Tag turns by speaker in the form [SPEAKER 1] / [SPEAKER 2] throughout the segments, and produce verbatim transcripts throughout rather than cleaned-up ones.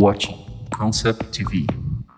[SPEAKER 1] watching Konsep T V.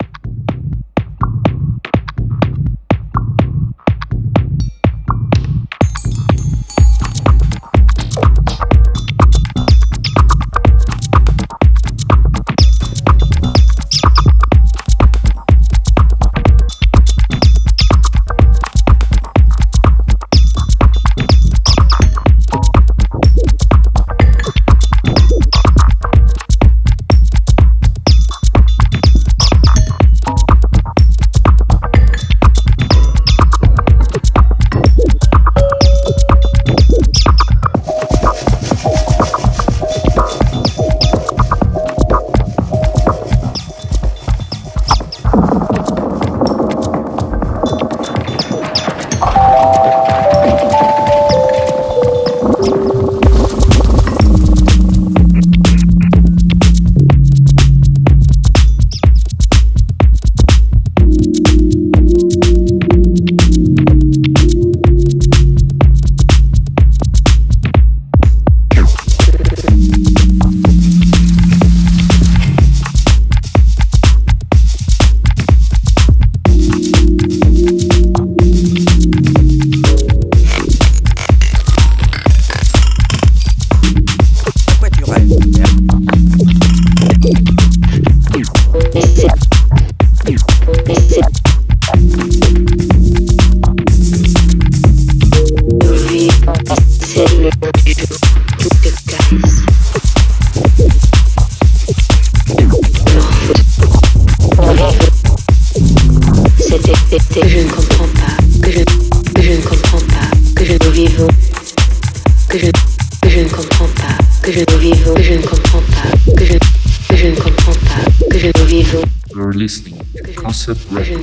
[SPEAKER 1] You're listening to Konsep Reve.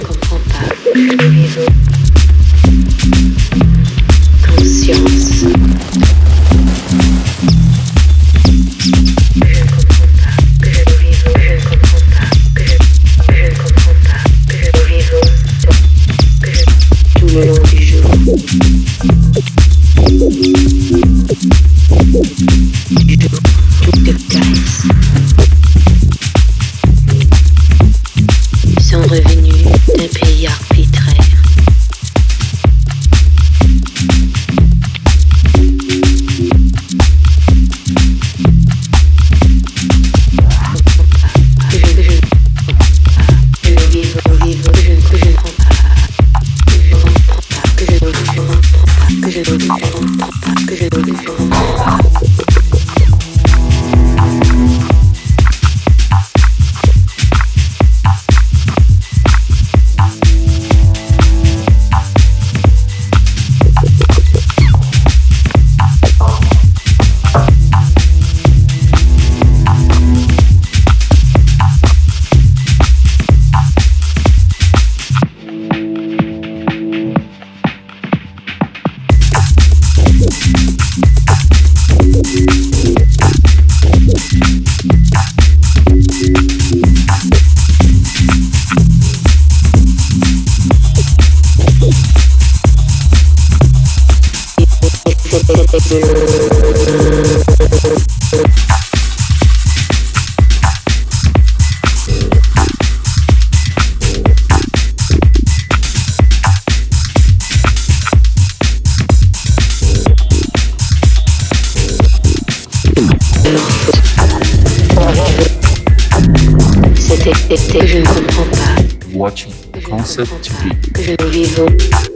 [SPEAKER 2] Conscience. Tout le long du jour. Tout te caresse. Sont revenus d'un pays arbitraire. C'était que je ne comprends pas.
[SPEAKER 1] Watching Konsep T V.
[SPEAKER 2] Que je ne vivons.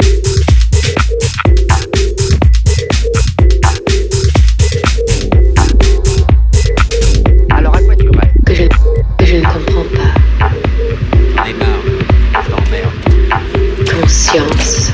[SPEAKER 3] Alors à quoi tu rêves?
[SPEAKER 2] Que je, que je ne comprends pas.
[SPEAKER 3] J'en ai marre, je t'emmerde.
[SPEAKER 2] Conscience.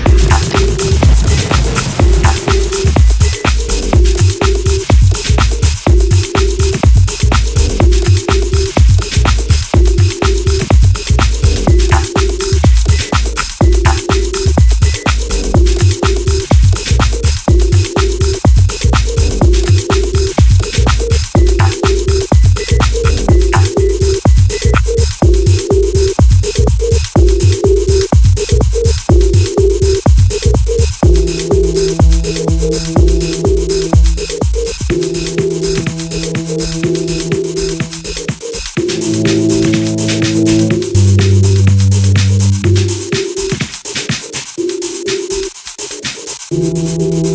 [SPEAKER 2] Thank you.